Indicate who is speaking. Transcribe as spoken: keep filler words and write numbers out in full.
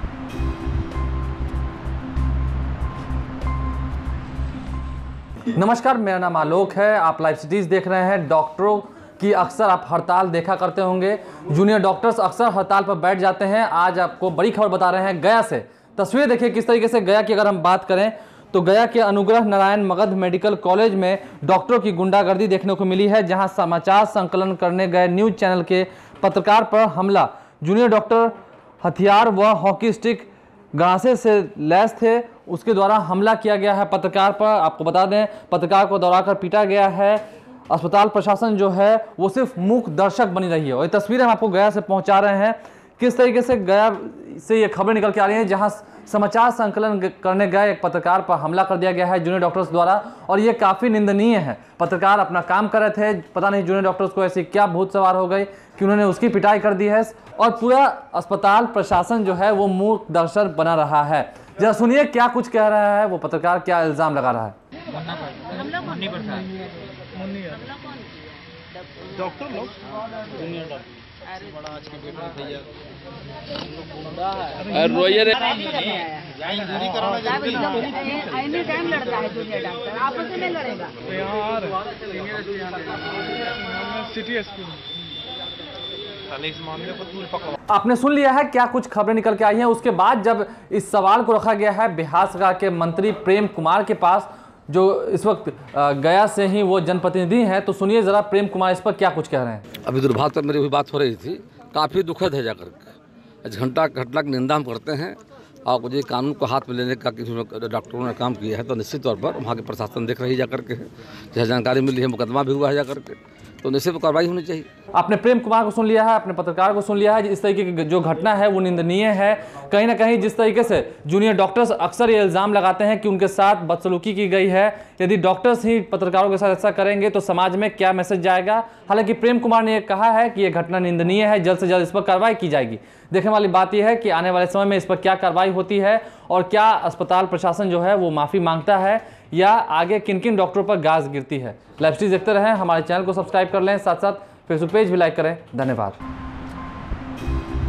Speaker 1: नमस्कार, मेरा नाम आलोक है। आप लाइव सिटीज़ देख रहे हैं। डॉक्टरों की अक्सर आप हड़ताल देखा करते होंगे। जूनियर डॉक्टर्स अक्सर हड़ताल पर बैठ जाते हैं। आज आपको बड़ी खबर बता रहे हैं गया से। तस्वीर देखिए किस तरीके से गया की अगर हम बात करें तो गया के अनुग्रह नारायण मगध मेडिकल कॉलेज में डॉक्टरों की गुंडागर्दी देखने को मिली है, जहां समाचार संकलन करने गए न्यूज चैनल के पत्रकार पर हमला। जूनियर डॉक्टर हथियार व हॉकी स्टिक गणासे से लैस थे, उसके द्वारा हमला किया गया है पत्रकार पर। आपको बता दें, पत्रकार को दौड़ाकर पीटा गया है। अस्पताल प्रशासन जो है वो सिर्फ मूक दर्शक बनी रही है। और ये तस्वीरें हम आपको गया से पहुंचा रहे हैं। किस तरीके से गया से ये खबरें निकल के आ रही हैं, जहां समाचार संकलन करने गए एक पत्रकार पर हमला कर दिया गया है जूनियर डॉक्टर्स द्वारा, और ये काफ़ी निंदनीय है। पत्रकार अपना काम कर रहे थे, पता नहीं जूनियर डॉक्टर्स को ऐसी क्या भूत सवार हो गई कि उन्होंने उसकी पिटाई कर दी है, और पूरा अस्पताल प्रशासन जो है वो मूक दर्शक बना रहा है। जरा सुनिए क्या कुछ कह रहा है वो पत्रकार, क्या इल्ज़ाम लगा रहा है।
Speaker 2: डॉक्टर लोग
Speaker 3: रोइए रे
Speaker 2: इंजरी कराना
Speaker 4: एनी टाइम लड़ता है जूनियर डॉक्टर, आपस में लड़ेगा
Speaker 2: यार। सिटी एसपी
Speaker 1: आपने सुन लिया है क्या कुछ खबरें निकल के आई हैं। उसके बाद जब इस सवाल को रखा गया है बिहार सरकार के मंत्री प्रेम कुमार के पास, जो इस वक्त गया से ही वो जनप्रतिनिधि हैं, तो सुनिए जरा प्रेम कुमार इस पर क्या कुछ कह रहे हैं।
Speaker 3: अभी दुर्भाग्य पर मेरी हुई बात हो रही थी, काफ़ी दुखद है जाकर के। घंटा घटना की निंदा हम करते हैं, और मुझे कानून को हाथ में लेने का किसी डॉक्टरों ने काम किया है तो निश्चित तौर पर वहाँ के प्रशासन देख रही जाकर के, जैसे जानकारी मिली है मुकदमा भी हुआ है जाकर के, तो निश्चित कार्रवाई होनी चाहिए।
Speaker 1: आपने प्रेम कुमार को सुन लिया है, अपने पत्रकार को सुन लिया है। इस तरीके की जो घटना है वो निंदनीय है। कहीं ना कहीं जिस तरीके से जूनियर डॉक्टर्स अक्सर ये इल्ज़ाम लगाते हैं कि उनके साथ बदसलूकी की गई है, यदि डॉक्टर्स ही पत्रकारों के साथ ऐसा करेंगे तो समाज में क्या मैसेज जाएगा। हालांकि प्रेम कुमार ने कहा है कि यह घटना निंदनीय है, जल्द से जल्द इस पर कार्रवाई की जाएगी। देखने वाली बात यह है कि आने वाले समय में इस पर क्या कार्रवाई होती है, और क्या अस्पताल प्रशासन जो है वो माफ़ी मांगता है, या आगे किन किन डॉक्टरों पर गाज गिरती है। लाइव स्ट्रीम देखते रहें, हमारे चैनल को सब्सक्राइब कर लें, साथ साथ फेसबुक पेज भी लाइक करें। धन्यवाद।